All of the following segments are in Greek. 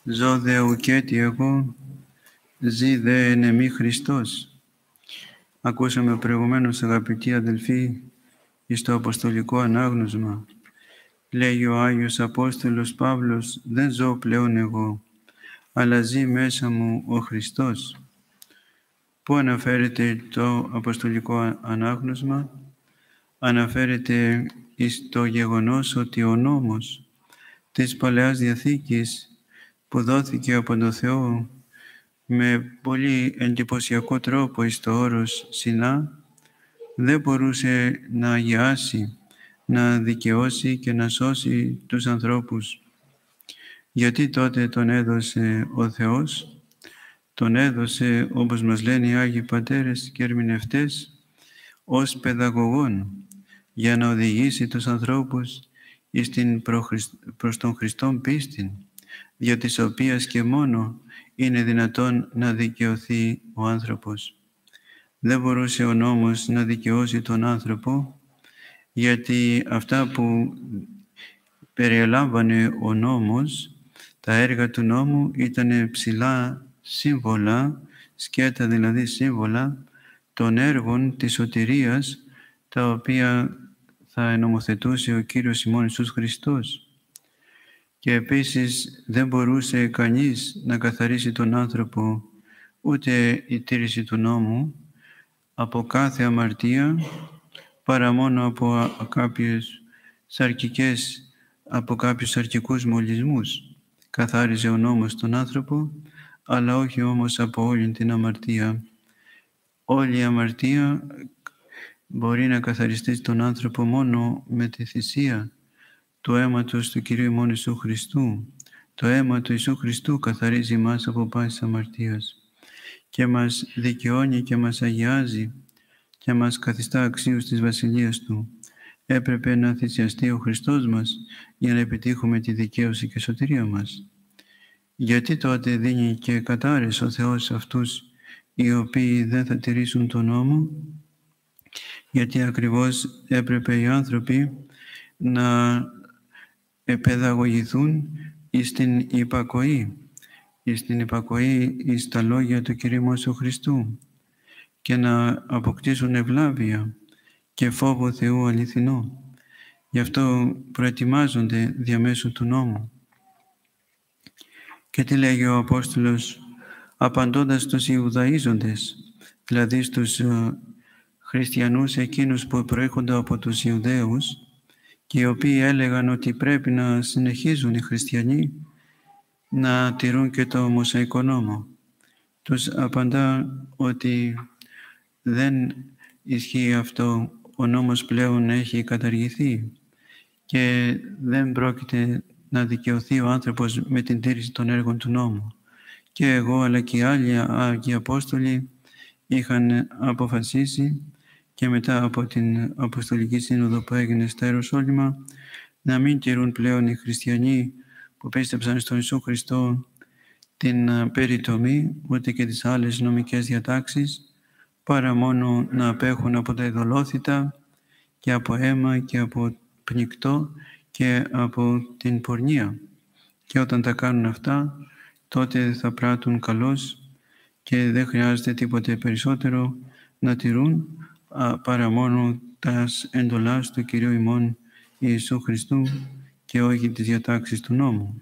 Ζω δε ουκέτι εγώ, ζει δε εν εμεί Χριστός. Ακούσαμε προηγουμένως, αγαπητοί αδελφοί, εις το Αποστολικό Ανάγνωσμα. Λέγει ο Άγιος Απόστολος Παύλος, δεν ζω πλέον εγώ, αλλά ζει μέσα μου ο Χριστός. Πού αναφέρεται το Αποστολικό Ανάγνωσμα? Αναφέρεται εις το γεγονός ότι ο νόμος της Παλαιάς Διαθήκης που δόθηκε από τον Θεό με πολύ εντυπωσιακό τρόπο εις το όρος Σινά, δεν μπορούσε να αγιάσει, να δικαιώσει και να σώσει τους ανθρώπους. Γιατί τότε τον έδωσε ο Θεός? Τον έδωσε, όπως μας λένε οι Άγιοι Πατέρες και ερμηνευτές, ως παιδαγωγόν, για να οδηγήσει τους ανθρώπους εις την προς τον Χριστόν πίστην, δια της οποίας και μόνο είναι δυνατόν να δικαιωθεί ο άνθρωπος. Δεν μπορούσε ο νόμος να δικαιώσει τον άνθρωπο, γιατί αυτά που περιέλαμβανε ο νόμος, τα έργα του νόμου ήταν ψηλά σύμβολα, σκέτα δηλαδή σύμβολα των έργων της σωτηρίας, τα οποία θα ενομοθετούσε ο Κύριος ημών Ιησούς Χριστός. Και επίσης δεν μπορούσε κανείς να καθαρίσει τον άνθρωπο, ούτε η τήρηση του νόμου, από κάθε αμαρτία, παρά μόνο από κάποιους σαρκικούς μολυσμούς. Καθάριζε ο νόμος τον άνθρωπο, αλλά όχι όμως από όλη την αμαρτία. Όλη η αμαρτία μπορεί να καθαριστεί στον άνθρωπο μόνο με τη θυσία του αίματος του Κυρίου ημών Ιησού Χριστού. Το αίμα του Ιησού Χριστού καθαρίζει εμάς από πάσης αμαρτίας και μας δικαιώνει και μας αγιάζει και μας καθιστά αξίους της Βασιλείας Του. Έπρεπε να θυσιαστεί ο Χριστός μας για να επιτύχουμε τη δικαίωση και σωτηρία μας. Γιατί τότε δίνει και κατάρες ο Θεός σε αυτούς οι οποίοι δεν θα τηρήσουν τον νόμο? Γιατί ακριβώς έπρεπε οι άνθρωποι να παιδαγωγηθούν εις την υπακοή, εις τα λόγια του Κυρίου μας ο Χριστού και να αποκτήσουν ευλάβεια και φόβο Θεού αληθινό. Γι' αυτό προετοιμάζονται διαμέσου του νόμου. Και τι λέγει ο Απόστολος απαντώντας στους Ιουδαΐζοντες, δηλαδή στους χριστιανούς εκείνους που προέρχονται από τους Ιουδαίους και οι οποίοι έλεγαν ότι πρέπει να συνεχίζουν οι χριστιανοί να τηρούν και το Μωσαϊκό νόμο. Τους απαντά ότι δεν ισχύει αυτό, ο νόμος πλέον έχει καταργηθεί και δεν πρόκειται να δικαιωθεί ο άνθρωπος με την τήρηση των έργων του νόμου. Και εγώ αλλά και οι άλλοι Άγιοι Απόστολοι είχαν αποφασίσει και μετά από την Αποστολική Σύνοδο που έγινε στα Ιεροσόλυμα να μην τηρούν πλέον οι χριστιανοί που πίστεψαν στον Ιησού Χριστό την περιτομή ούτε και τις άλλες νομικές διατάξεις, παρά μόνο να απέχουν από τα ειδωλόθητα και από αίμα και από πνικτό και από την πορνεία. Και όταν τα κάνουν αυτά, τότε θα πράττουν καλώς και δεν χρειάζεται τίποτε περισσότερο να τηρούν παρά μόνο τας εντολάς του Κυρίου ημών Ιησού Χριστού και όχι τις διατάξεις του νόμου.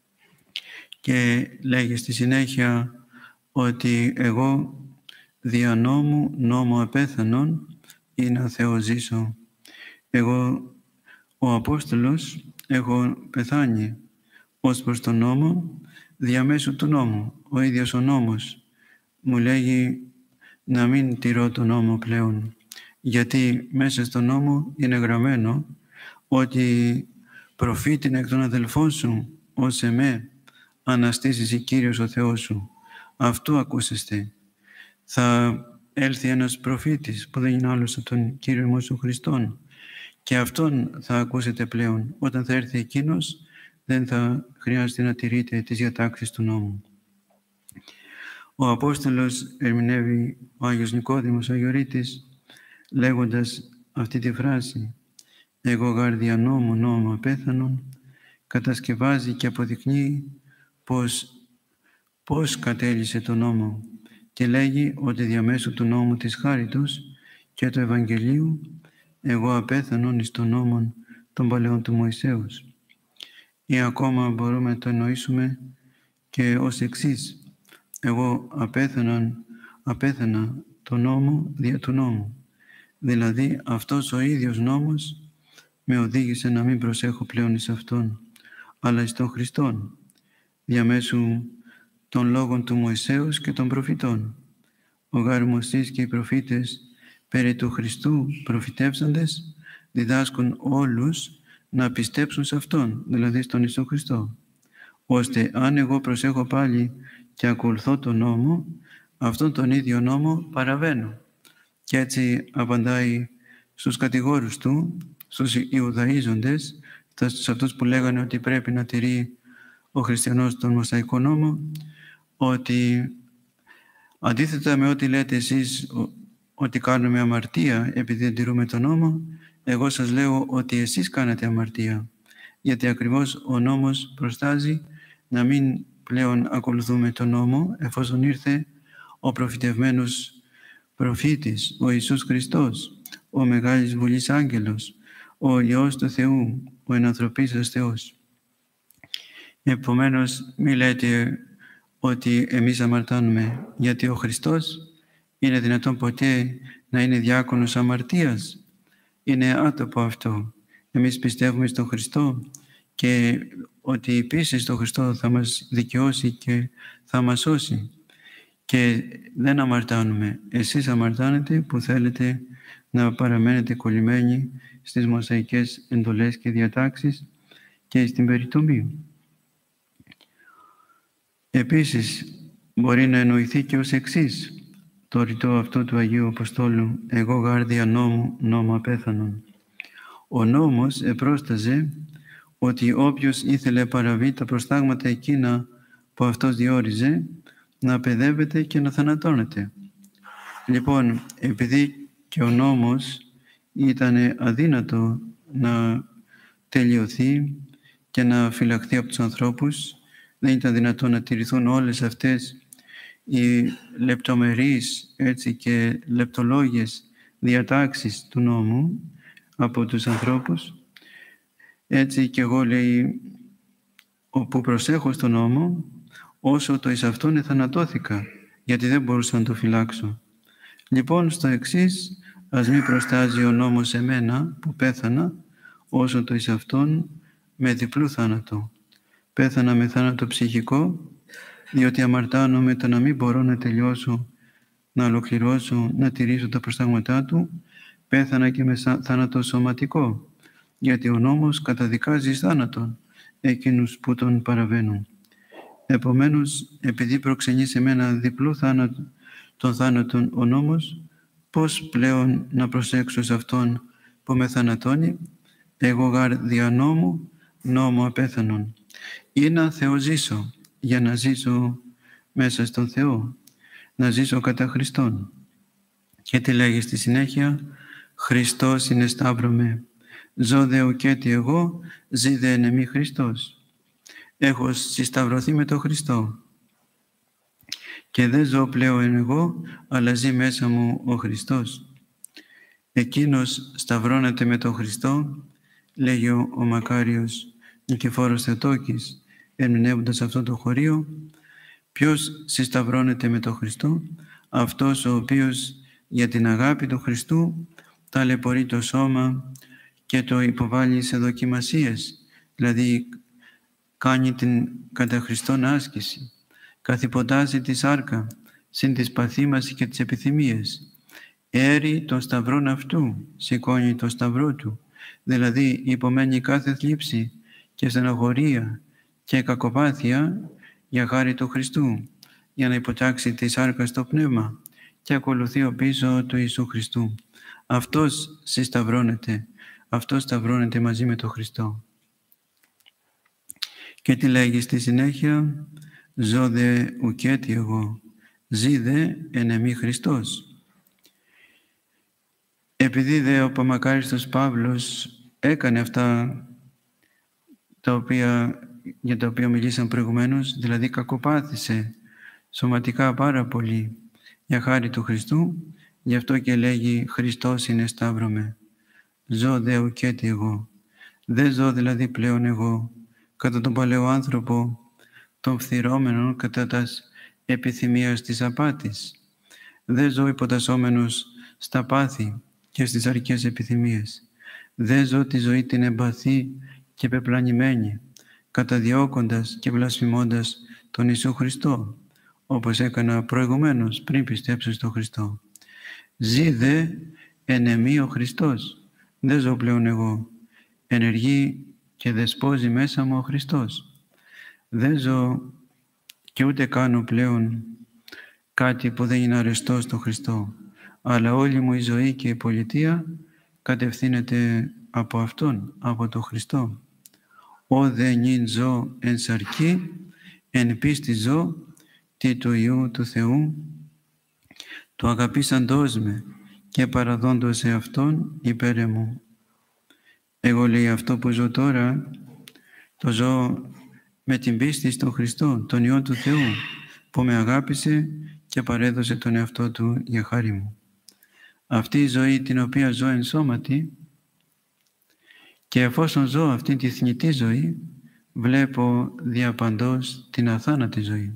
Και λέγει στη συνέχεια ότι εγώ δια νόμου απέθανον ή να θεοζήσω. Εγώ ο Απόστολος έχω πεθάνει ως προς τον νόμο διαμέσου του νόμου. Ο ίδιος ο νόμος μου λέγει να μην τηρώ τον νόμο πλέον, γιατί μέσα στον νόμο είναι γραμμένο ότι προφήτην εκ των αδελφών σου ως εμέ αναστήσεις η Κύριος ο Θεός σου. Αυτού ακούσεστε. Θα έλθει ένας προφήτης που δεν είναι άλλος από τον Κύριο ημών ο Χριστόν και αυτόν θα ακούσετε πλέον. Όταν θα έρθει εκείνος δεν θα χρειάζεται να τηρείτε τις διατάξεις του νόμου. Ο Απόστολος ερμηνεύει ο Άγιος Νικόδημος Αγιορείτης λέγοντας αυτή τη φράση «Εγώ γάρ δια νόμου απέθανον», κατασκευάζει και αποδεικνύει πώς κατέλυσε τον νόμο και λέγει ότι διαμέσου του νόμου της χάριτος και του Ευαγγελίου εγώ απέθανον εις τον νόμον των παλαιών του Μωυσέους. Ή ακόμα μπορούμε να το εννοήσουμε και ως εξής: εγώ απέθανα τον νόμο δια του νόμου. Δηλαδή αυτός ο ίδιος νόμος με οδήγησε να μην προσέχω πλέον εις Αυτόν, αλλά εις τον Χριστόν, διαμέσου των λόγων του Μωυσέους και των προφητών. Ο γάρ Μωσής και οι προφήτες περί του Χριστού προφητεύσαντες διδάσκουν όλους να πιστέψουν σε Αυτόν, δηλαδή στον Ιησού Χριστό, ώστε αν εγώ προσέχω πάλι και ακολουθώ τον νόμο, αυτόν τον ίδιο νόμο παραβαίνω. Και έτσι απαντάει στους κατηγόρους του, στους Ιουδαΐζοντες, σε αυτούς που λέγανε ότι πρέπει να τηρεί ο χριστιανός τον Μωσαϊκό νόμο, ότι αντίθετα με ό,τι λέτε εσείς ότι κάνουμε αμαρτία επειδή δεν τηρούμε τον νόμο, εγώ σας λέω ότι εσείς κάνετε αμαρτία, γιατί ακριβώς ο νόμος προστάζει να μην πλέον ακολουθούμε τον νόμο, εφόσον ήρθε ο προφητευμένος προφήτης, ο Ιησούς Χριστός, ο Μεγάλης Βουλής Άγγελος, ο Υιός του Θεού, ο ενανθρωπίσας Θεός. Επομένως, μη λέτε ότι εμείς αμαρτάνουμε, γιατί ο Χριστός είναι δυνατόν ποτέ να είναι διάκονος αμαρτίας? Είναι άτομο αυτό. Εμείς πιστεύουμε στον Χριστό και ότι η πίστη στον Χριστό θα μας δικαιώσει και θα μας σώσει. Και δεν αμαρτάνουμε. Εσείς αμαρτάνετε που θέλετε να παραμένετε κολλημένοι στις μοσαϊκές εντολές και διατάξεις και στην περιτομή. Επίσης, μπορεί να εννοηθεί και ως εξής το ρητό αυτό του Αγίου Αποστόλου: εγώ γάρδια νόμου, νόμο απέθανον. Ο νόμος επρόσταζε ότι όποιος ήθελε παραβεί τα προστάγματα εκείνα που αυτός διόριζε, να παιδεύεται και να θανατώνεται. Λοιπόν, επειδή και ο νόμος ήταν αδύνατο να τελειωθεί και να φυλαχθεί από τους ανθρώπους, δεν ήταν δυνατόν να τηρηθούν όλες αυτές οι λεπτομερείς και λεπτολόγιες διατάξεις του νόμου από τους ανθρώπους. Έτσι και εγώ, λέει, όπου προσέχω στον νόμο, όσο το εις αυτόν εθανατώθηκα, γιατί δεν μπορούσα να το φυλάξω. Λοιπόν, στο εξής, ας μη προστάζει ο νόμος εμένα που πέθανα, όσο το εις αυτόν με διπλού θάνατο. Πέθανα με θάνατο ψυχικό, διότι αμαρτάνω με το να μην μπορώ να τελειώσω, να ολοκληρώσω, να τηρήσω τα προστάγματά του. Πέθανα και με θάνατο σωματικό, γιατί ο νόμος καταδικάζει θάνατον εκείνους που τον παραβαίνουν. Επομένως, επειδή προξενεί σε μένα διπλού τον θάνατον ο νόμος, πώς πλέον να προσέξω σε αυτόν που με θανατώνει? Εγώ γάρ δια νόμου, νόμο απέθανον. Ή να θεοζήσω, για να ζήσω μέσα στον Θεό, να ζήσω κατά Χριστόν. Και τι λέγει στη συνέχεια? Χριστός είναι σταύρωμε, ζω δε ουκέτι εγώ, ζει δε εν εμεί Χριστός. Έχω συσταυρωθεί με τον Χριστό και δεν ζω πλέον εγώ, αλλά ζει μέσα μου ο Χριστός. Εκείνος σταυρώνεται με τον Χριστό, λέγει ο μακάριος Νικηφόρος Θεοτόκης, ερμηνεύοντας αυτό το χωρίο. Ποιος συσταυρώνεται με τον Χριστό? Αυτός ο οποίος για την αγάπη του Χριστού ταλαιπωρεί το σώμα και το υποβάλλει σε δοκιμασίες, δηλαδή κάνει την κατά Χριστόν άσκηση, καθυποτάζει τη σάρκα, συν της παθήμαση και τις επιθυμίες. Έρει τον σταυρόν αυτού, σηκώνει τον σταυρό του, δηλαδή υπομένει κάθε θλίψη και στενοχωρία και κακοπάθεια για χάρη του Χριστού, για να υποτάξει τη σάρκα στο πνεύμα και ακολουθεί ο πίσω του Ιησού Χριστού. Αυτός συσταυρώνεται, αυτός σταυρώνεται μαζί με τον Χριστό. Και τι λέγει στη συνέχεια? Ζω δε ουκέτι εγώ, ζει δε εν εμεί Χριστός. Επειδή δε ο Παμακάριστος Παύλος έκανε αυτά τα οποία για τα οποία μιλήσαμε προηγουμένως, δηλαδή κακοπάθησε σωματικά πάρα πολύ για χάρη του Χριστού, γι' αυτό και λέγει «Χριστός είναι σταύρωμε, ζω δε ουκέτι εγώ». Δεν ζω δηλαδή πλέον εγώ, κατά τον παλαιό άνθρωπο, των φθυρώμενων κατά τας επιθυμίας της απάτης. Δεν ζω υποτασσόμενος στα πάθη και στις αρκές επιθυμίες. Δεν ζω τη ζωή την εμπαθή και πεπλανημένη, καταδιώκοντας και βλασφημώντας τον Ιησού Χριστό, όπως έκανα προηγουμένως πριν πιστέψω στον Χριστό. Ζει δε εν εμεί ο Χριστός. Δεν ζω πλέον εγώ. Ενεργεί και δεσπόζει μέσα μου ο Χριστός. Δεν ζω και ούτε κάνω πλέον κάτι που δεν είναι αρεστό στον Χριστό, αλλά όλη μου η ζωή και η πολιτεία κατευθύνεται από Αυτόν, από τον Χριστό. «Ω δε νυν ζω εν σαρκή, εν πίστη ζω, τι του Υιού του Θεού, του αγαπήσαντός με και παραδόντος σε Αυτόν υπέρ εμού». Εγώ, λέει, αυτό που ζω τώρα, το ζω με την πίστη στον Χριστό, τον Υιό του Θεού, που με αγάπησε και παρέδωσε τον εαυτό Του για χάρη μου. Αυτή η ζωή την οποία ζω εν σώματι, και εφόσον ζω αυτή τη θνητή ζωή, βλέπω διαπαντός την αθάνατη ζωή.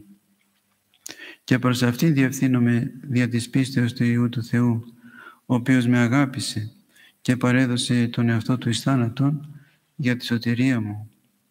Και προς αυτήν διευθύνομαι δια της πίστεως του Υιού του Θεού, ο οποίος με αγάπησε και παρέδωσε τον εαυτό Του εις θάνατον για τη σωτηρία μου.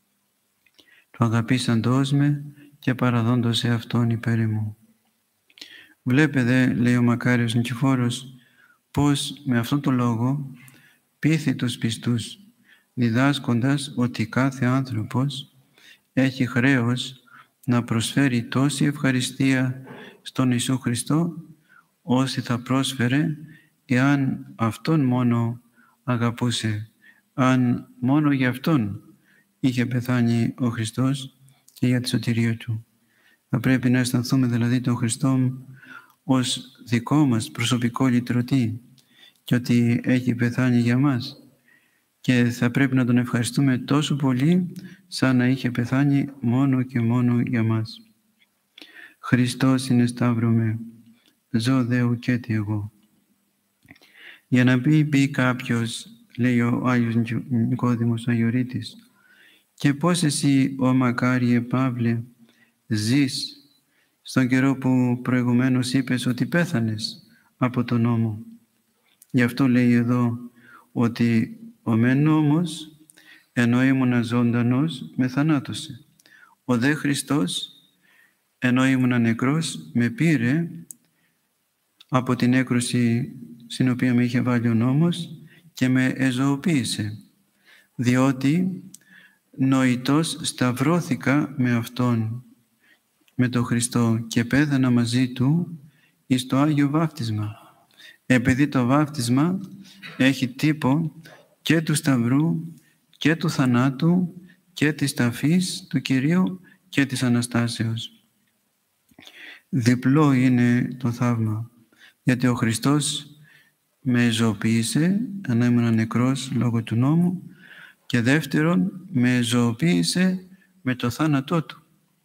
Το αγαπήσαντός με και παραδόντος σε Αυτόν υπέρ μου. Βλέπετε, λέει ο μακάριος Νικηφόρος, πως με αυτόν τον λόγο πείθει τους πιστούς, διδάσκοντας ότι κάθε άνθρωπος έχει χρέος να προσφέρει τόση ευχαριστία στον Ιησού Χριστό, όσοι θα πρόσφερε εάν Αυτόν μόνο αγαπούσε, αν μόνο για Αυτόν είχε πεθάνει ο Χριστός και για τη σωτηρία Του. Θα πρέπει να αισθανθούμε δηλαδή τον Χριστό ως δικό μας προσωπικό λυτρωτή και ότι έχει πεθάνει για μας, και θα πρέπει να Τον ευχαριστούμε τόσο πολύ σαν να είχε πεθάνει μόνο και μόνο για μας. Χριστός είναι σταύρωμε, ζω δε ουκέτι εγώ. Για να πει κάποιος, λέει ο Άγιος Νικόδημος ο Αγιορείτης, και πώς εσύ, ο μακάριε Παύλε, ζεις στον καιρό που προηγουμένως είπες ότι πέθανες από τον νόμο. Γι' αυτό λέει εδώ ότι ο μεν νόμος, ενώ ήμουνα ζωντανός, με θανάτωσε. Ο δε Χριστός, ενώ ήμουνα νεκρός, με πήρε από την έκρουση στην οποία με είχε βάλει ο νόμος και με εζωοποίησε, διότι νοητός σταυρώθηκα με Αυτόν, με τον Χριστό, και πέθανα μαζί Του εις το Άγιο Βάφτισμα. Επειδή το βάφτισμα έχει τύπο και του Σταυρού και του θανάτου και της ταφής του Κυρίου και της Αναστάσεως. Διπλό είναι το θαύμα, γιατί ο Χριστός με ζωοποίησε, ενώ ήμουν νεκρός λόγω του νόμου, και δεύτερον με ζωοποίησε με το θάνατό Του.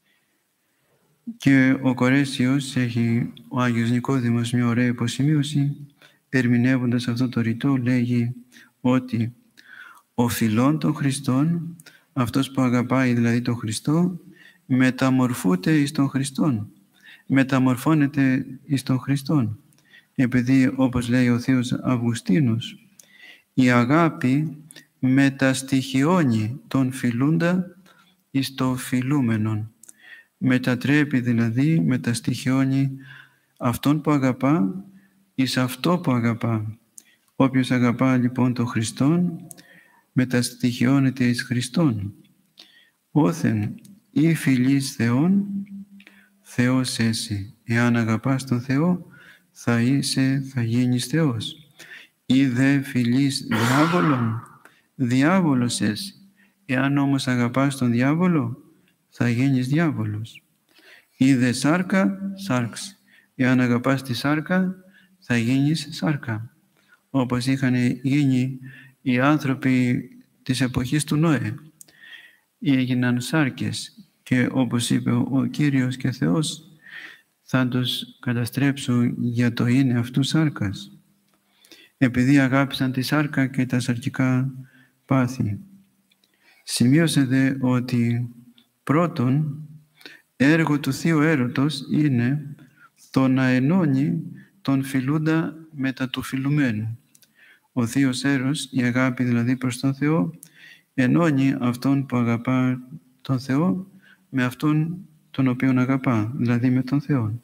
Και ο Κορέσιος έχει, ο Άγιος Νικόδημος, μια ωραία υποσημείωση, ερμηνεύοντας αυτό το ρητό, λέγει ότι ο φιλών των Χριστών, αυτός που αγαπάει δηλαδή τον Χριστό, μεταμορφούται εις τον Χριστόν, μεταμορφώνεται εις τον Χριστόν. Επειδή, όπως λέει ο Θείος Αυγουστίνος, η αγάπη μεταστοιχιώνει τον φιλούντα εις το φιλούμενον. Μετατρέπει δηλαδή, μεταστοιχιώνει αυτόν που αγαπά εις αυτό που αγαπά. Όποιος αγαπά λοιπόν τον Χριστόν, μεταστοιχιώνεται εις Χριστόν. Όθεν ή φιλείς Θεόν, Θεός έσυ. Εάν αγαπάς τον Θεό, θα γίνεις Θεός. Ή δε φιλείς διάβολον, διάβολος έσυ. Εάν όμως αγαπάς τον διάβολο, θα γίνεις διάβολος. Ή δε σάρκα, σάρξ. Εάν αγαπάς τη σάρκα, θα γίνεις σάρκα. Όπως είχαν γίνει οι άνθρωποι της εποχής του Νόε. έγιναν σάρκες και όπως είπε ο Κύριος και Θεός, θα τους καταστρέψω για το είναι αυτού σάρκας, επειδή αγάπησαν τη σάρκα και τα σαρκικά πάθη. Σημείωσε δε ότι πρώτον έργο του Θείου Έρωτος είναι το να ενώνει τον φιλούντα μετά του φιλουμένου. Ο Θείος Έρος, η αγάπη δηλαδή προς τον Θεό, ενώνει αυτόν που αγαπά τον Θεό με αυτόν τον οποίον αγαπά, δηλαδή με τον Θεό.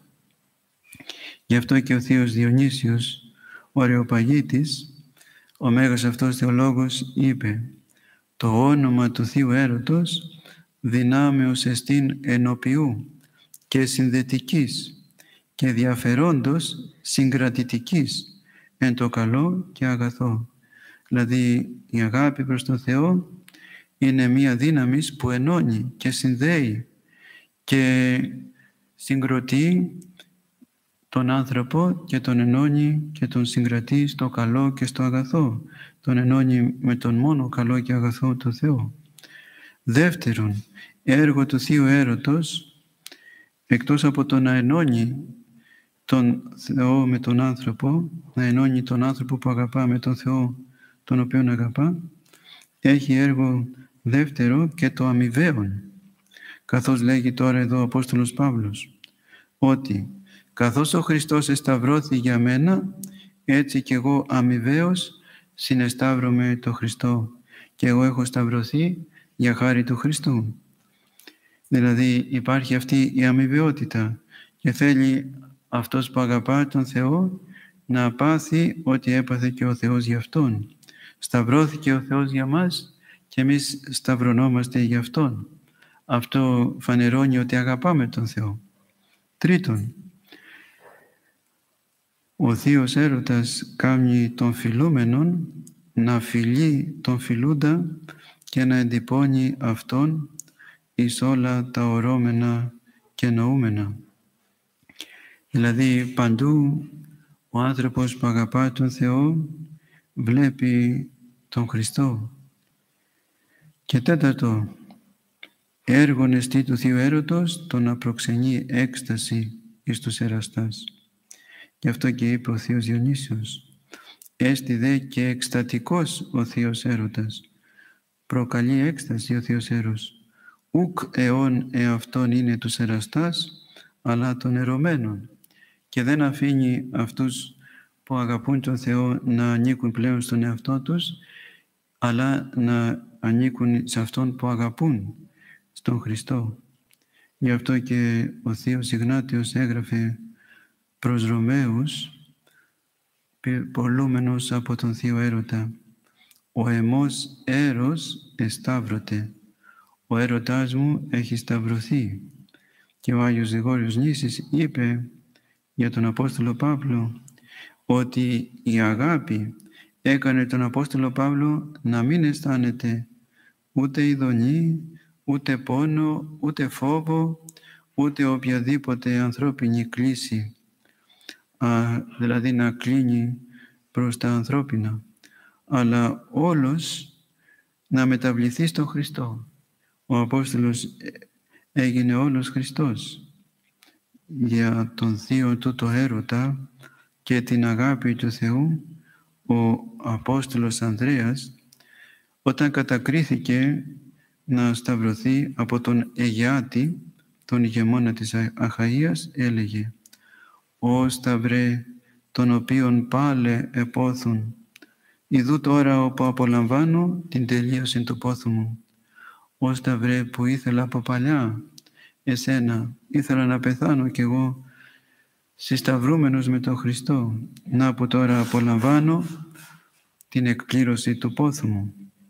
Γι' αυτό και ο Θείος Διονύσιος, ο Αρεοπαγίτης, ο μέγας αυτός θεολόγος, είπε «Το όνομα του Θείου Έρωτος δυνάμεως εστίν ενοποιού και συνδετικής και διαφερόντος συγκρατητικής εν το καλό και αγαθό». Δηλαδή η αγάπη προς τον Θεό είναι μία δύναμη που ενώνει και συνδέει και συγκροτεί τον άνθρωπο και τον ενώνει και τον συγκρατεί στο καλό και στο αγαθό. Τον ενώνει με τον μόνο καλό και αγαθό το Θεό. Δεύτερον, έργο του Θείου Έρωτος, εκτός από το να ενώνει τον Θεό με τον άνθρωπο, να ενώνει τον άνθρωπο που αγαπά με τον Θεό τον οποίον αγαπά, έχει έργο δεύτερο και το αμοιβαίον. Καθώς λέγει τώρα εδώ ο Απόστολος Παύλος, ότι καθώς ο Χριστός εσταυρώθη για μένα, έτσι και εγώ αμοιβαίως συνεσταύρωμαι το Χριστό και εγώ έχω σταυρωθεί για χάρη του Χριστού. Δηλαδή υπάρχει αυτή η αμοιβαιότητα και θέλει αυτός που αγαπά τον Θεό να πάθει ό,τι έπαθε και ο Θεός για Αυτόν. Σταυρώθηκε ο Θεός για μας και εμείς σταυρωνόμαστε για Αυτόν. Αυτό φανερώνει ότι αγαπάμε τον Θεό. Τρίτον, ο Θείος Έρωτας κάνει τον φιλούμενον να φιλεί τον φιλούντα και να εντυπώνει αυτόν εις όλα τα ορώμενα και νοούμενα. Δηλαδή παντού ο άνθρωπος που αγαπά τον Θεό βλέπει τον Χριστό. Και τέταρτο, έργον εστί του Θείου Έρωτος το να προξενεί έκσταση εις τους εραστάς. Γι' αυτό και είπε ο Θείος Διονύσιος, έστι δε και εκστατικός ο Θείος Έρωτας. Προκαλεί έκσταση ο Θείος Έρος. Ουκ αιών εαυτόν είναι τους εραστάς, αλλά των ερωμένων. Και δεν αφήνει αυτούς που αγαπούν τον Θεό να ανήκουν πλέον στον εαυτό τους, αλλά να ανήκουν σε Αυτόν που αγαπούν, στον Χριστό. Γι' αυτό και ο Θείος Ιγνάτιος έγραφε προς Ρωμαίους, πολλούμενος από τον Θείο Έρωτα, «Ο αιμός έρος εσταύρωτε, ο έρωτάς μου έχει σταυρωθεί». Και ο Άγιος Γρηγόριος Νήσης είπε για τον Απόστολο Παύλο ότι η αγάπη έκανε τον Απόστολο Παύλο να μην αισθάνεται ούτε ειδονή, ούτε πόνο, ούτε φόβο, ούτε οποιαδήποτε ανθρώπινη κλίση, δηλαδή να κλείνει προς τα ανθρώπινα, αλλά όλος να μεταβληθεί στον Χριστό. Ο Απόστολος έγινε όλος Χριστός. Για τον Θείο τούτο έρωτα και την αγάπη του Θεού, ο Απόστολος Ανδρέας, όταν κατακρίθηκε να σταυρωθεί από τον Αιγιάτη, τον ηγεμόνα της Αχαΐας, έλεγε «Ω Σταυρέ, τον οποίον πάλε επόθουν, ιδού τώρα όπου απολαμβάνω την τελείωση του πόθου μου. Ω Σταυρέ που ήθελα από παλιά, εσένα ήθελα να πεθάνω κι εγώ συσταυρούμενος με τον Χριστό, να που τώρα απολαμβάνω την εκπλήρωση του πόθου μου».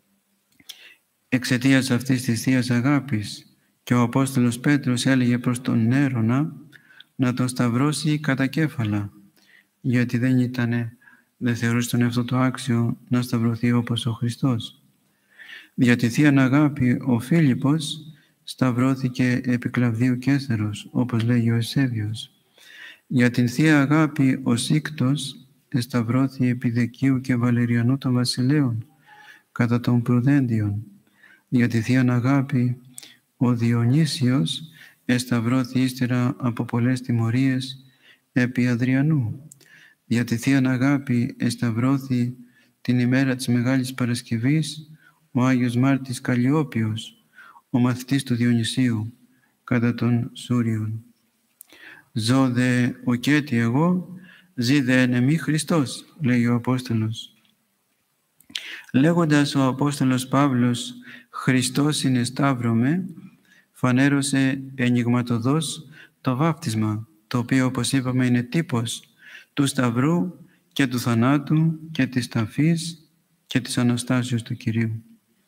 Εξαιτίας αυτής της Θείας Αγάπης και ο Απόστολος Πέτρος έλεγε προς τον Νέρονα να τον σταυρώσει κατά κέφαλα, γιατί δεν θεωρούσε τον εαυτό του άξιο να σταυρωθεί όπως ο Χριστός. Για τη Θεία Αγάπη ο Φίλιππος σταυρώθηκε επί Κλαβδίου Κέσαρος, όπως λέγει ο Ευσέβιος. Για την Θεία Αγάπη ο Σύκτος εσταυρώθη επί Δεκίου και Βαλεριανού των βασιλέων, κατά των Προυδέντιων. Για τη Θείαν Αγάπη, ο Διονύσιος εσταυρώθη ύστερα από πολλές τιμωρίες επί Αδριανού. Για τη Θείαν Αγάπη εσταυρώθη την ημέρα της Μεγάλης Παρασκευής ο Άγιος Μάρτης Καλλιόπιος, ο μαθητής του Διονυσίου, κατά των Σούριων. Ζω δε ουκέτι εγώ, ζει δε εν εμεί Χριστός, λέει ο Απόστολος. Λέγοντας ο Απόστολος Παύλος «Χριστός είναι σταύρωμε», φανέρωσε ενιγματωδώς το βάπτισμα, το οποίο, όπως είπαμε, είναι τύπος του Σταυρού και του θανάτου και της ταφής και της Αναστάσεως του Κυρίου.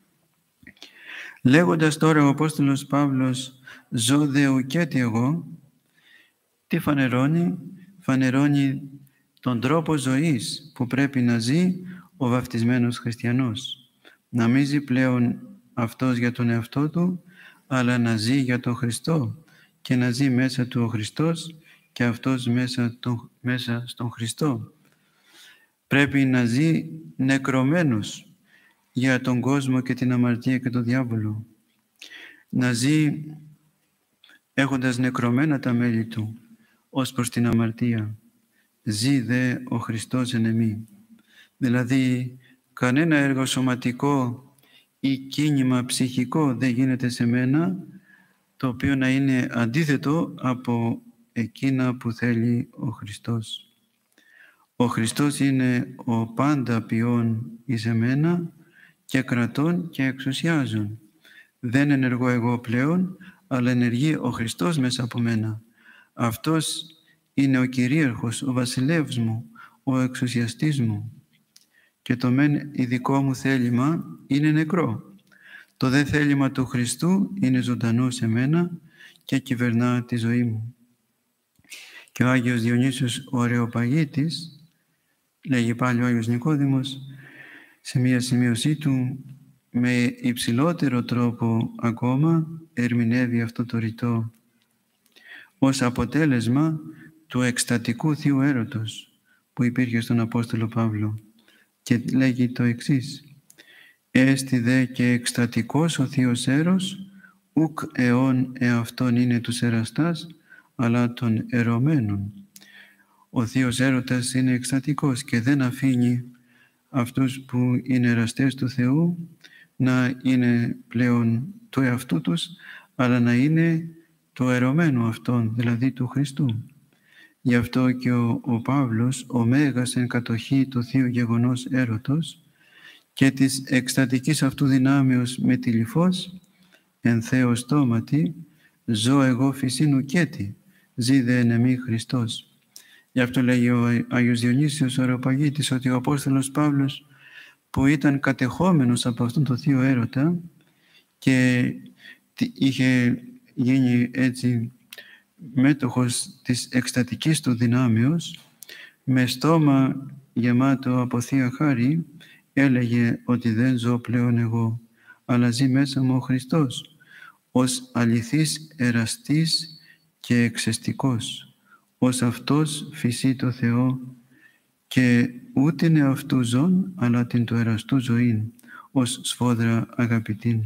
Λέγοντας τώρα ο Απόστολος Παύλος «Ζω δε ουκέτι εγώ», τι φανερώνει? Φανερώνει τον τρόπο ζωής που πρέπει να ζει ο βαπτισμένος χριστιανός. Να μην ζει πλέον αυτός για τον εαυτό του, αλλά να ζει για τον Χριστό και να ζει μέσα του ο Χριστός και αυτός μέσα στον Χριστό. Πρέπει να ζει νεκρωμένος για τον κόσμο και την αμαρτία και τον διάβολο. Να ζει έχοντας νεκρωμένα τα μέλη του ως προς την αμαρτία. Ζει δε ο Χριστός εν εμεί. Δηλαδή κανένα έργο σωματικό ή κίνημα ψυχικό δεν γίνεται σε μένα το οποίο να είναι αντίθετο από εκείνα που θέλει ο Χριστός. Ο Χριστός είναι ο πάντα ποιόν εις εμένα και κρατών και εξουσιάζων. Δεν ενεργώ εγώ πλέον, αλλά ενεργεί ο Χριστός μέσα από μένα. Αυτός είναι ο κυρίαρχος, ο βασιλεύς μου, ο εξουσιαστής μου. Και το μεν ειδικό μου θέλημα είναι νεκρό. Το δε θέλημα του Χριστού είναι ζωντανό σε μένα και κυβερνά τη ζωή μου. Και ο Άγιος Διονύσιος ο Αρεοπαγίτης, λέγει πάλι ο Άγιος Νικόδημος, σε μία σημείωσή του, με υψηλότερο τρόπο ακόμα ερμηνεύει αυτό το ρητό ως αποτέλεσμα του εκστατικού θείου έρωτος που υπήρχε στον Απόστολο Παύλο και λέγει το εξής: «Έστι δε και εκστατικός ο θείος έρος, ουκ αιών εαυτόν είναι τους εραστάς, αλλά των ερωμένων». Ο θείος έρωτας είναι εκστατικός και δεν αφήνει αυτούς που είναι εραστές του Θεού να είναι πλέον του εαυτού τους, αλλά να είναι του ερωμένου αυτόν, δηλαδή του Χριστού. Γι' αυτό και ο Παύλος, ο μέγας εν κατοχή του θείου γεγονός έρωτος και της εκστατικής αυτού δυνάμεως με τη λιφός, εν Θεό στόματι, ζω εγώ φυσίν ουκέτι, ζει δε εν εμεί Χριστός. Γι' αυτό λέγει ο Άγιος Διονύσιος ο Αρεοπαγίτης ότι ο Απόστολος Παύλος, που ήταν κατεχόμενος από αυτόν τον θείο έρωτα και είχε γίνει έτσι μέτοχος της εκστατικής του δυνάμεως, με στόμα γεμάτο από Θεία Χάρη έλεγε ότι δεν ζω πλέον εγώ, αλλά ζει μέσα μου ο Χριστός, ως αληθής εραστής και εξαιστικός, ως αυτός φυσεί το Θεό και ούτε είναι αυτού ζών, αλλά την του εραστού ζωήν, ως σφόδρα αγαπητήν.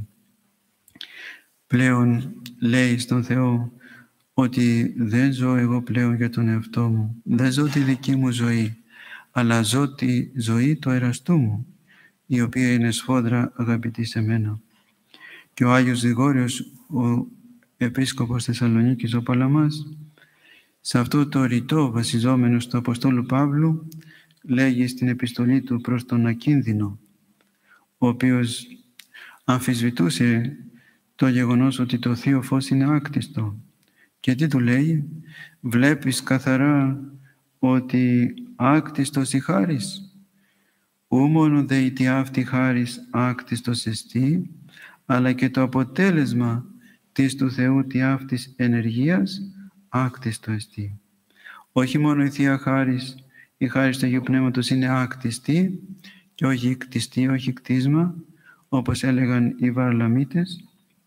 Πλέον λέει στον Θεό ότι δεν ζω εγώ πλέον για τον εαυτό μου, δεν ζω τη δική μου ζωή, αλλά ζω τη ζωή του εραστού μου, η οποία είναι σφόδρα αγαπητή σε μένα. Και ο Άγιος Γρηγόριος, ο Επίσκοπος Θεσσαλονίκης, ο Παλαμάς, σε αυτό το ρητό βασιζόμενος του Αποστόλου Παύλου, λέγει στην επιστολή του προς τον Ακίνδυνο, ο οποίος αμφισβητούσε το γεγονός ότι το Θείο Φως είναι άκτιστο. Και τι του λέει? Βλέπεις καθαρά ότι άκτιστος η χάρις. Ού μόνο δε η αυτή χάρις άκτιστος εστί, αλλά και το αποτέλεσμα της του Θεού τι αυτής ενεργείας άκτιστο εστί. Όχι μόνο η Θεία Χάρις, η χάρις του Αγίου Πνεύματος είναι άκτιστη και όχι κτιστή, όχι κτίσμα, όπως έλεγαν οι Βαρλαμίτες,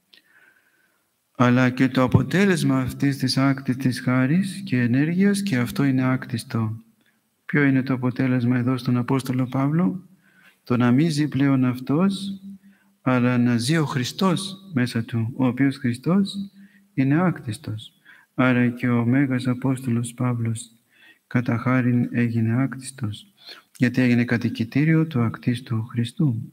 αλλά και το αποτέλεσμα αυτής της άκτιστης χάρις και ενέργειας, και αυτό είναι άκτιστο. Ποιο είναι το αποτέλεσμα εδώ στον Απόστολο Παύλο? Το να μην ζει πλέον αυτός, αλλά να ζει ο Χριστός μέσα του, ο οποίος Χριστός είναι άκτιστος. Άρα και ο Μέγας Απόστολος Παύλος κατά χάριν έγινε άκτιστος, γιατί έγινε κατοικητήριο του ακτίστου Χριστού.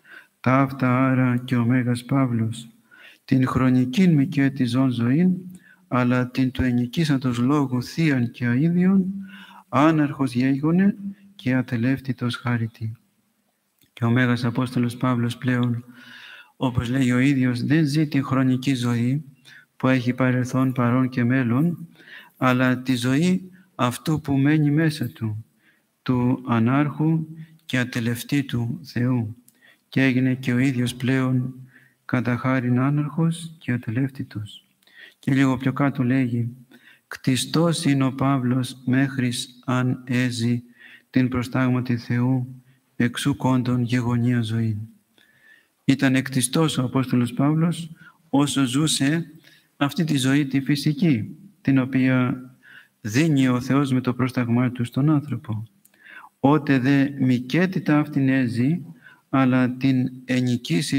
Ταύτα άρα και ο Μέγας Παύλος την χρονικήν μικέτη ζών ζωήν, αλλά την του ενοικήσαντος λόγου θείαν και αΐδιον, άναρχος γέγονε και ατελεύτητος χάριτη. Και ο Μέγας Απόστολος Παύλος πλέον, όπως λέει ο ίδιος, δεν ζει την χρονική ζωή που έχει παρελθόν, παρόν και μέλλον, αλλά τη ζωή αυτού που μένει μέσα του, του ανάρχου και ατελευτήτου Θεού. Και έγινε και ο ίδιος πλέον κατά χάριν άναρχος και ατελεύτητος. Και λίγο πιο κάτω λέγει, κτιστός είναι ο Παύλος μέχρις αν έζει την προστάγματι Θεού εξού κόντων γεγονία ζωή. Ήταν εκτιστός ο Απόστολος Παύλος όσο ζούσε αυτή τη ζωή τη φυσική, την οποία δίνει ο Θεός με το πρόσταγμά του στον άνθρωπο. Ότε δε μικέτητα αυτήν έζει, αλλά την ενοικίση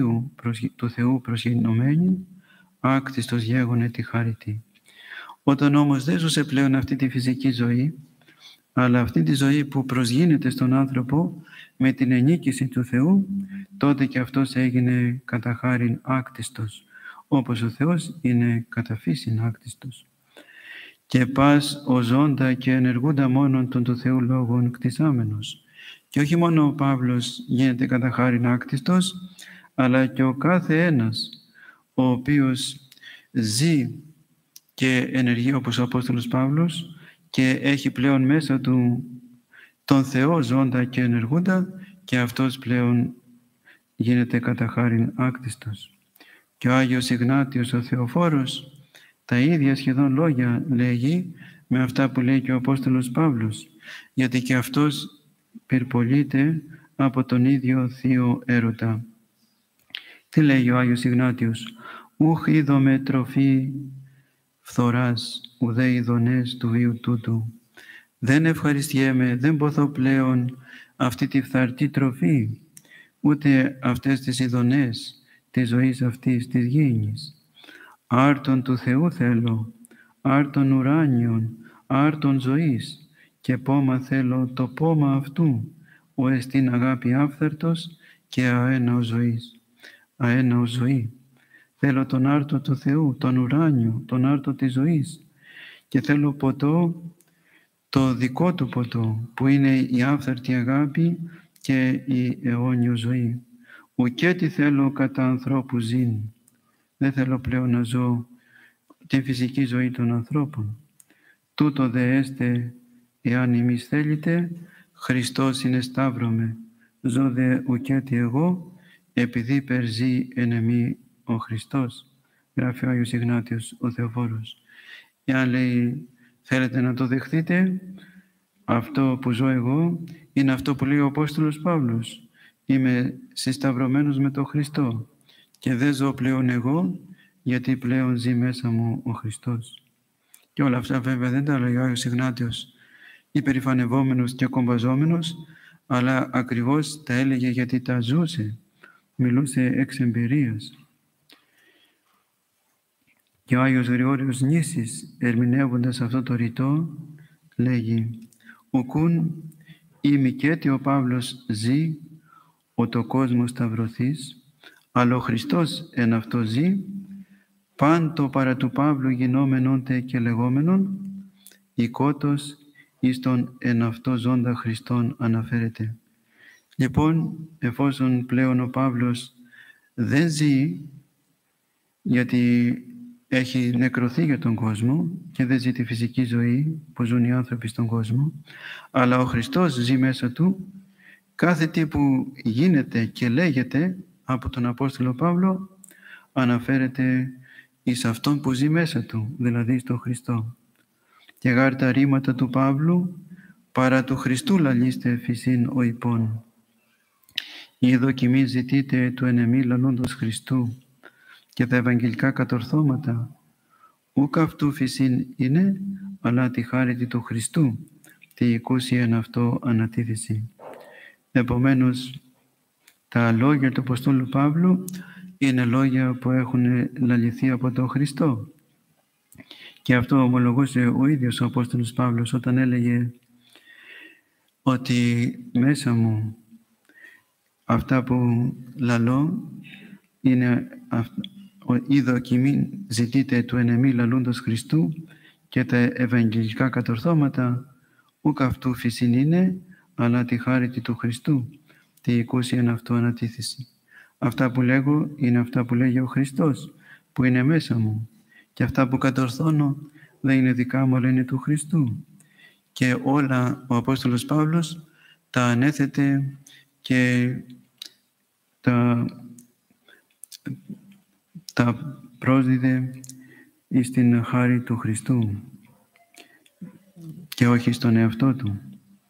του Θεού προσγειωμένη, άκτιστος γέγονε τη χάρητη. Όταν όμως δεν ζούσε πλέον αυτή τη φυσική ζωή, αλλά αυτή τη ζωή που προσγίνεται στον άνθρωπο με την ενίκηση του Θεού, τότε και αυτός έγινε κατά χάριν άκτιστος, όπως ο Θεός είναι κατά φύσιν άκτιστος. Και πας ο ζώντα και ενεργούντα μόνον των του Θεού λόγων κτισάμενος. Και όχι μόνο ο Παύλος γίνεται κατά χάριν άκτιστος, αλλά και ο κάθε ένας, ο οποίος ζει και ενεργεί όπως ο Απόστολος Παύλος και έχει πλέον μέσα του τον Θεό ζώντα και ενεργούντα, και αυτός πλέον γίνεται κατά χάριν άκτιστος. Και ο Άγιος Ιγνάτιος ο Θεοφόρος τα ίδια σχεδόν λόγια λέγει με αυτά που λέει και ο Απόστολος Παύλος, γιατί και αυτός πυρπολείται από τον ίδιο θείο έρωτα. Τι λέει ο Άγιος Ιγνάτιος? Ούχ είδομαι τροφή φθοράς, ουδέ ειδονές του βίου τούτου. Δεν ευχαριστιέμαι, δεν ποθώ πλέον αυτή τη φθαρτή τροφή, ούτε αυτές τις ειδονές της ζωής αυτής της γήινης. Άρτον του Θεού θέλω, άρτον ουράνιον, άρτον ζωής, και πόμα θέλω το πόμα αυτού, ο εστίν αγάπη άφθαρτος και αέναος ζωής. Αέναος ζωή. Θέλω τον άρτο του Θεού, τον ουράνιο, τον άρτο της ζωής, και θέλω ποτό, το δικό του ποτό, που είναι η άφθαρτη αγάπη και η αιώνιο ζωή. Ουκέ τι θέλω κατά ανθρώπου ζήν. Δεν θέλω πλέον να ζω την φυσική ζωή των ανθρώπων. Τούτο δε έστε, εάν ημείς θέλετε, Χριστός είναι σταύρωμε. Ζω δε ουκέτι εγώ, επειδή περζεί εν εμή ο Χριστός. Γράφει ο Άγιος Ιγνάτιος ο Θεοφόρος. Εάν λέει θέλετε να το δεχτείτε, αυτό που ζω εγώ είναι αυτό που λέει ο Απόστολος Παύλος. Είμαι συσταυρωμένος με τον Χριστό και δεν ζω πλέον εγώ, γιατί πλέον ζει μέσα μου ο Χριστός. Και όλα αυτά βέβαια δεν τα λέει ο Άγιος Ιγνάτιος υπερηφανευόμενος και κομπαζόμενος, αλλά ακριβώς τα έλεγε γιατί τα ζούσε, μιλούσε εξ εμπειρίας. Και ο Άγιος Γρηγόριος Νήσης, ερμηνεύοντας αυτό το ρητό, λέγει «Ουκούν ή μικέτι ο Παύλος ζει, ο το κόσμος σταυρωθείς, αλλά ο Χριστός εν αυτό ζει, πάντο παρά του Παύλου γινόμενονται και λεγόμενον, οικότος εις τον εν αυτό ζώντα Χριστόν αναφέρεται». Λοιπόν, εφόσον πλέον ο Παύλος δεν ζει, γιατί έχει νεκρωθεί για τον κόσμο και δεν ζει τη φυσική ζωή που ζουν οι άνθρωποι στον κόσμο, αλλά ο Χριστός ζει μέσα του, κάθε τι που γίνεται και λέγεται από τον Απόστολο Παύλο αναφέρεται εις αυτόν που ζει μέσα του, δηλαδή στον Χριστό. Και γάρ τα ρήματα του Παύλου παρά του Χριστού λαλίστε φυσίν ο υπόν. Η δοκιμή ζητείτε του ενεμή λαλούντος Χριστού, και τα ευαγγελικά κατορθώματα ούκ αυτού φυσίν είναι, αλλά τη χάρητη του Χριστού, τη οικούσια εν αυτό ανατίθεση. Επομένως, Τα λόγια του Αποστόλου Παύλου είναι λόγια που έχουν λαληθεί από τον Χριστό. Και αυτό ομολογούσε ο ίδιος ο Απόστολος Παύλος όταν έλεγε ότι μέσα μου αυτά που λαλώ είναι είδο κι μην ζητείτε του ενεμή λαλούντος Χριστού και τα ευαγγελικά κατορθώματα ούκ αυτού φυσιν είναι, αλλά τη χάρητη του Χριστού, τη οικούσιαν αυτού ανατίθεση. Αυτά που λέγω είναι αυτά που λέγει ο Χριστός, που είναι μέσα μου. Και αυτά που κατορθώνω δεν είναι δικά μου, αλλά είναι του Χριστού. Και όλα ο Απόστολος Παύλος τα ανέθετε και τα πρόσδιδε στην χάρη του Χριστού και όχι στον εαυτό του.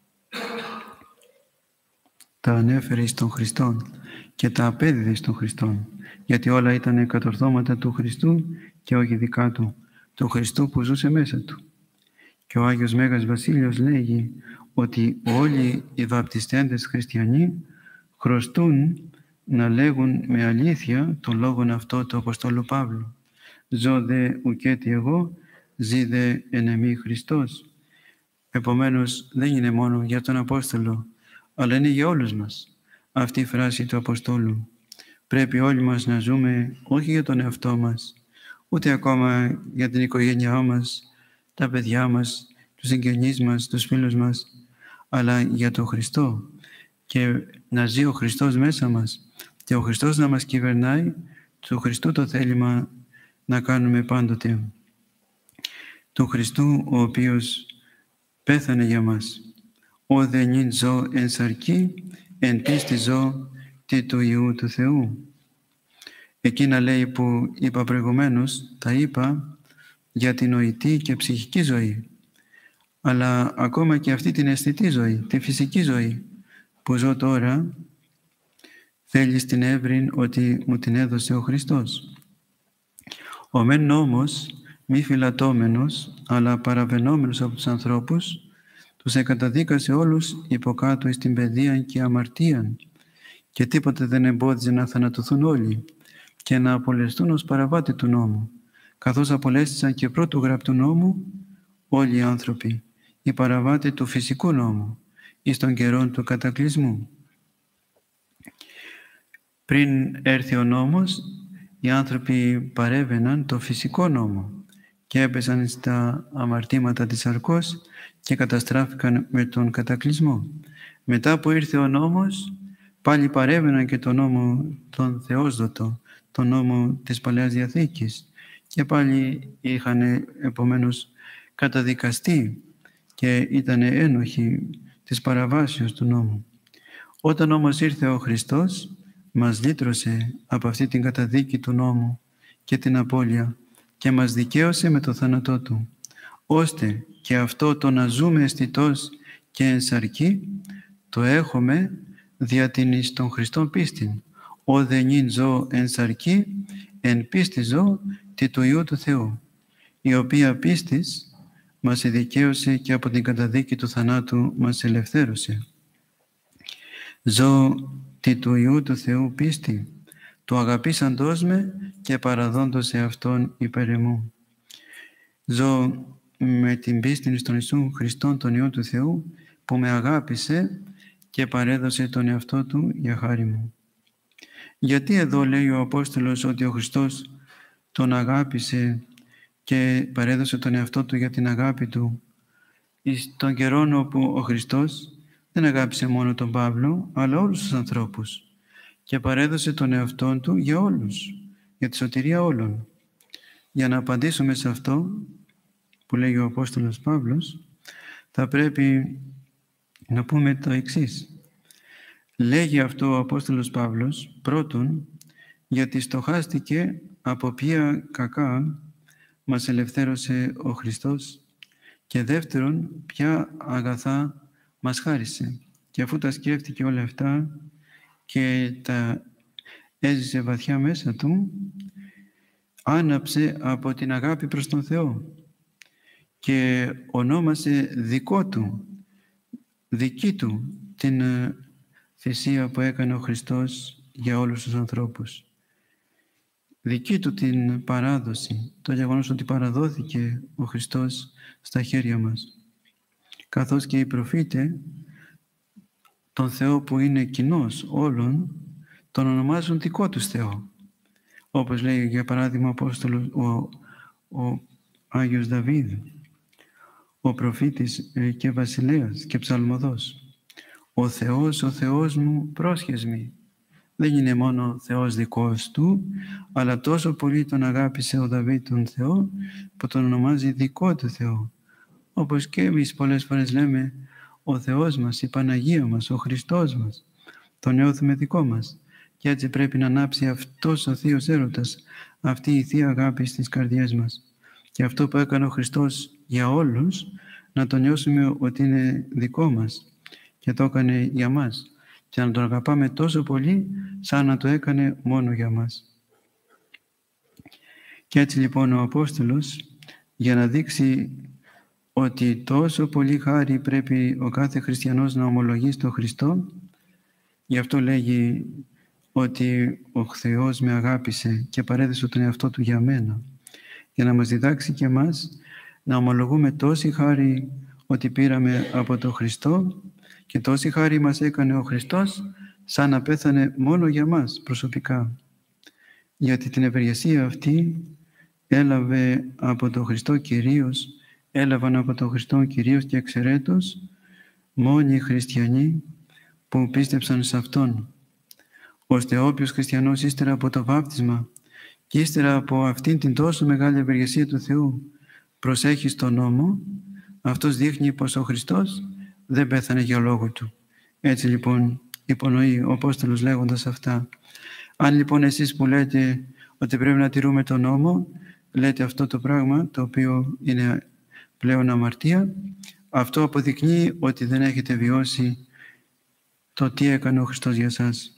Τα ανέφερε στον Χριστό και τα απέδιδε στον Χριστό, γιατί όλα ήταν κατορθώματα του Χριστού και όχι δικά του, του Χριστού που ζούσε μέσα του. Και ο Άγιος Μέγας Βασίλειος λέγει ότι όλοι οι βαπτιστέντες χριστιανοί χρωστούν να λέγουν με αλήθεια τον λόγον αυτό του Αποστόλου Παύλου. Ζω δε ουκέτι εγώ, ζει δε εν εμή Χριστός. Επομένως δεν είναι μόνο για τον Απόστολο, αλλά είναι για όλους μας αυτή η φράση του Αποστόλου. Πρέπει όλοι μας να ζούμε όχι για τον εαυτό μας, ούτε ακόμα για την οικογένειά μας, τα παιδιά μας, τους συγγενείς μας, τους φίλους μας, αλλά για τον Χριστό. Και να ζει ο Χριστός μέσα μας και ο Χριστός να μας κυβερνάει, του Χριστού το θέλημα να κάνουμε πάντοτε. Του Χριστού ο οποίος πέθανε για μας. «Ο δε νυν ζω εν σαρκή, εν πίστη ζω τι του Υιού του Θεού». Εκείνα λέει που είπα προηγουμένως, τα είπα για την νοητή και ψυχική ζωή. Αλλά ακόμα και αυτή την αισθητή ζωή, τη φυσική ζωή που ζω τώρα, θέλει στην έβριν ότι μου την έδωσε ο Χριστός. Ο μεν νόμος, μη φυλατώμενος, αλλά παραβαινόμενος από τους ανθρώπους, τους εκαταδίκασε όλους υποκάτω εις την παιδείαν και αμαρτίαν, και τίποτε δεν εμπόδιζε να θανατωθούν όλοι και να απολεστούν ως παραβάτη του νόμου, καθώς απολέστησαν και πρώτου γραπτού νόμου όλοι οι άνθρωποι, οι παραβάτη του φυσικού νόμου, εις των καιρών του κατακλυσμού. Πριν έρθει ο νόμος, οι άνθρωποι παρέβαιναν το φυσικό νόμο και έπεσαν στα αμαρτήματα της σαρκός και καταστράφηκαν με τον κατακλυσμό. Μετά που ήρθε ο νόμος, πάλι παρέβαιναν και τον νόμο τον Θεόσδοτο, τον νόμο της Παλαιάς Διαθήκης, και πάλι είχαν επομένως καταδικαστεί και ήταν ένοχοι της παραβάσεως του νόμου. Όταν όμως ήρθε ο Χριστός, μας λύτρωσε από αυτή την καταδίκη του νόμου και την απώλεια και μας δικαίωσε με το θάνατό Του, ώστε και αυτό το να ζούμε αισθητός και εν σαρκή, το έχουμε δια την εις των Χριστών πίστην. «Ο δε νυν ζω εν σαρκή, εν πίστη ζω τι του Υιού του Θεού», η οποία πίστης μας εδικαίωσε και από την καταδίκη του θανάτου μας ελευθέρωσε. «Ζω τι του Υιού του Θεού πίστη, του αγαπήσαντός με και παραδόντος σε Αυτόν υπέρ εμού». Ζω με την πίστη στον Ιησού Χριστόν, τον Υιό του Θεού, που με αγάπησε και παρέδωσε τον εαυτό Του για χάρη μου. Γιατί εδώ λέει ο Απόστολος ότι ο Χριστός τον αγάπησε και παρέδωσε τον εαυτό Του για την αγάπη Του, στον καιρό όπου ο Χριστός δεν αγάπησε μόνο τον Παύλο, αλλά όλους τους ανθρώπους και παρέδωσε τον εαυτό Του για όλους, για τη σωτηρία όλων. Για να απαντήσουμε σε αυτό που λέει ο Απόστολος Παύλος, θα πρέπει να πούμε το εξής. Λέγει αυτό ο Απόστολος Παύλος, πρώτον, γιατί στοχάστηκε από ποια κακά μας ελευθέρωσε ο Χριστός, και δεύτερον, ποια αγαθά μας χάρισε. Και αφού τα σκέφτηκε όλα αυτά και τα έζησε βαθιά μέσα του, άναψε από την αγάπη προς τον Θεό και ονόμασε δικό του, δική του, την θυσία που έκανε ο Χριστός για όλους τους ανθρώπους. Δική του την παράδοση, το γεγονός ότι παραδόθηκε ο Χριστός στα χέρια μας. Καθώς και οι προφήτες, τον Θεό που είναι κοινός όλων, τον ονομάζουν δικό τους Θεό. Όπως λέει για παράδειγμα ο Απόστολος, ο Άγιος Δαβίδ, ο προφήτης και βασιλέας και ψαλμοδός. Ο Θεός μου πρόσχες μη. Δεν είναι μόνο Θεός δικός του, αλλά τόσο πολύ τον αγάπησε ο Δαβίδ τον Θεό, που τον ονομάζει δικό του Θεό. Όπως και εμείς πολλές φορές λέμε, ο Θεός μας, η Παναγία μας, ο Χριστός μας, τον νιώθουμε δικό μας. Και έτσι πρέπει να ανάψει αυτός ο Θείος Έρωτας, αυτή η Θεία Αγάπη στις καρδιές μας. Και αυτό που έκανε ο Χριστός για όλους, να τον νιώσουμε ότι είναι δικό μας και το έκανε για μας. Και να τον αγαπάμε τόσο πολύ, σαν να το έκανε μόνο για μας. Και έτσι λοιπόν ο Απόστολος, για να δείξει ότι τόσο πολύ χάρη πρέπει ο κάθε χριστιανός να ομολογεί στον Χριστό, γι' αυτό λέγει ότι ο Θεός με αγάπησε και παρέδωσε τον εαυτό του για μένα, για να μας διδάξει και εμάς να ομολογούμε τόση χάρη ότι πήραμε από τον Χριστό και τόση χάρη μας έκανε ο Χριστός, σαν να πέθανε μόνο για μας προσωπικά. Γιατί την ευεργεσία αυτή έλαβαν από τον Χριστό κυρίως και εξαιρέτως μόνοι οι χριστιανοί που πίστεψαν σε Αυτόν, ώστε όποιος χριστιανός ύστερα από το βάπτισμα και ύστερα από αυτήν την τόσο μεγάλη ευεργεσία του Θεού προσέχει στον νόμο, αυτός δείχνει πως ο Χριστός δεν πέθανε για λόγο του. Έτσι λοιπόν υπονοεί ο Απόστολος λέγοντας αυτά. Αν λοιπόν εσείς που λέτε ότι πρέπει να τηρούμε τον νόμο, λέτε αυτό το πράγμα το οποίο είναι πλέον αμαρτία, αυτό αποδεικνύει ότι δεν έχετε βιώσει το τι έκανε ο Χριστός για σας.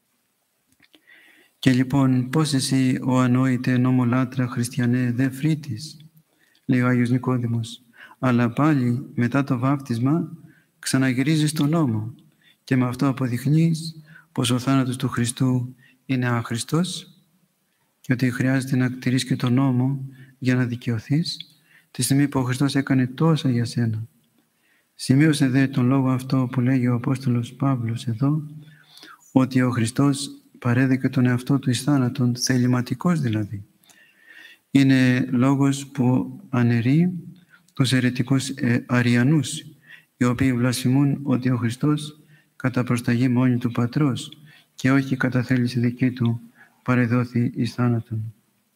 Και λοιπόν πώς εσύ ο ανόητε νόμολάτρα χριστιανέ δε φρύτης, λέει ο Άγιος Νικόδημος, αλλά πάλι μετά το βάπτισμα ξαναγυρίζεις στον νόμο και με αυτό αποδεικνύεις πως ο θάνατος του Χριστού είναι άχρηστος και ότι χρειάζεται να τηρείς και τον νόμο για να δικαιωθείς τη στιγμή που ο Χριστός έκανε τόσα για σένα. Σημείωσε δε τον λόγο αυτό που λέγει ο Απόστολος Παύλος εδώ, ότι ο Χριστός παρέδεκε τον εαυτό του εις θάνατον, θεληματικός δηλαδή. Είναι λόγος που αναιρεί τους αιρετικούς αριανούς, οι οποίοι βλασφημούν ότι ο Χριστός κατά προσταγή μόνη του Πατρός και όχι κατά θέληση δική του παρεδόθη εις θάνατον.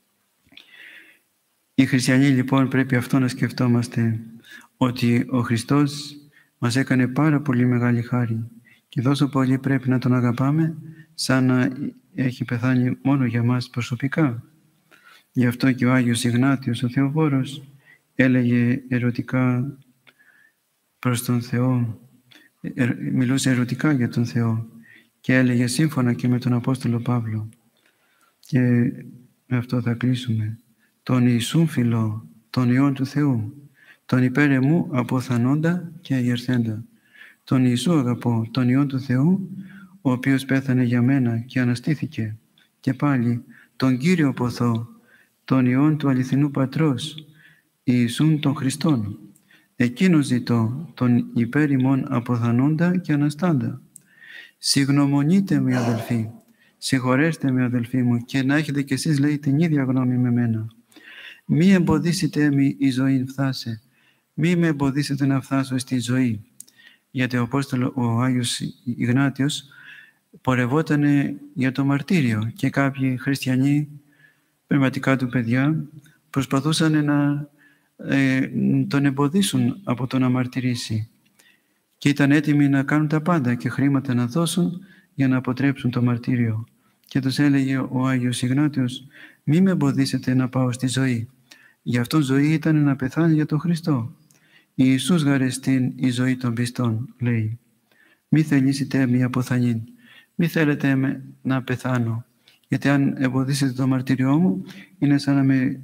Οι χριστιανοί λοιπόν πρέπει αυτό να σκεφτόμαστε, ότι ο Χριστός μας έκανε πάρα πολύ μεγάλη χάρη και τόσο πολύ πρέπει να τον αγαπάμε σαν να έχει πεθάνει μόνο για μας προσωπικά. Γι' αυτό και ο Άγιος Ιγνάτιος ο Θεοβόρος έλεγε ερωτικά προς τον Θεό, μιλούσε ερωτικά για τον Θεό και έλεγε σύμφωνα και με τον Απόστολο Παύλο, και με αυτό θα κλείσουμε, τον Ιησούν φιλώ, τον Υιόν του Θεού, τον υπέρ εμού αποθανόντα και αγερθέντα. Τον Ιησού αγαπώ, τον Υιόν του Θεού, ο οποίος πέθανε για μένα και αναστήθηκε. Και πάλι τον Κύριο ποθώ, τον Υιόν του αληθινού Πατρός, Ιησούν των Χριστών. Εκείνο ζητώ, τον υπέρ ημών αποθανόντα και αναστάντα. Συγγνωμονείτε με αδελφοί, συγχωρέστε με αδελφοί μου, και να έχετε κι εσείς, λέει, την ίδια γνώμη με μένα. Μη εμποδίσετε με η ζωή φτάσε, μη με εμποδίσετε να φτάσω στη ζωή. Γιατί ο Άγιος Ιγνάτιος πορευόταν για το μαρτύριο και κάποιοι χριστιανοί, πνευματικά του παιδιά, προσπαθούσαν να τον εμποδίσουν από το να μαρτυρήσει. Και ήταν έτοιμοι να κάνουν τα πάντα και χρήματα να δώσουν για να αποτρέψουν το μαρτύριο. Και τους έλεγε ο Άγιος Ιγνάτιος, μη με εμποδίσετε να πάω στη ζωή. Γι' αυτό ζωή ήταν να πεθάνει για τον Χριστό. Ιησούς γαρεστήν η ζωή των πιστών, λέει. Μη θελήσετε με αποθανήν. Μη θέλετε να πεθάνω. Γιατί αν εμποδίσετε το μαρτύριό μου, είναι σαν να με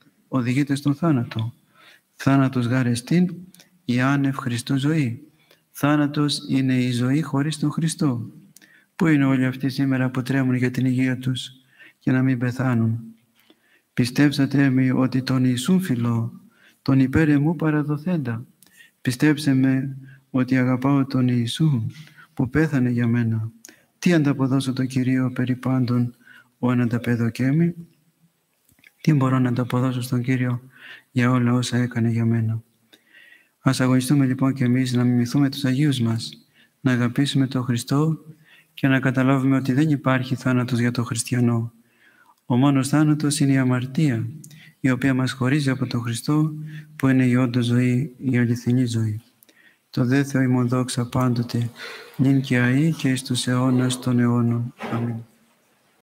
οδηγείτε στον θάνατο. Θάνατος γαρεστήν η άνευ Χριστού ζωή. Θάνατος είναι η ζωή χωρίς τον Χριστό. Πού είναι όλοι αυτοί σήμερα που τρέμουν για την υγεία τους για να μην πεθάνουν? Πιστέψατε με ότι τον Ιησού φιλώ, τον υπέρ εμού παραδοθέντα. Πιστέψε με ότι αγαπάω τον Ιησού που πέθανε για μένα. Τι ανταποδώσω το Κυρίο περί πάντων ο ανανταπεδοκέμι? Τι μπορώ να ανταποδώσω στον Κύριο για όλα όσα έκανε για μένα? Ας αγωνιστούμε λοιπόν και εμείς να μιμηθούμε τους Αγίους μας, να αγαπήσουμε τον Χριστό και να καταλάβουμε ότι δεν υπάρχει θάνατος για τον χριστιανό. Ο μόνος θάνατος είναι η αμαρτία, η οποία μας χωρίζει από τον Χριστό, που είναι η όντως ζωή, η αληθινή ζωή. Το δε Θεό ημών δόξα πάντοτε, νυν και αεί και εις τους αιώνας των αιώνων. Αμήν.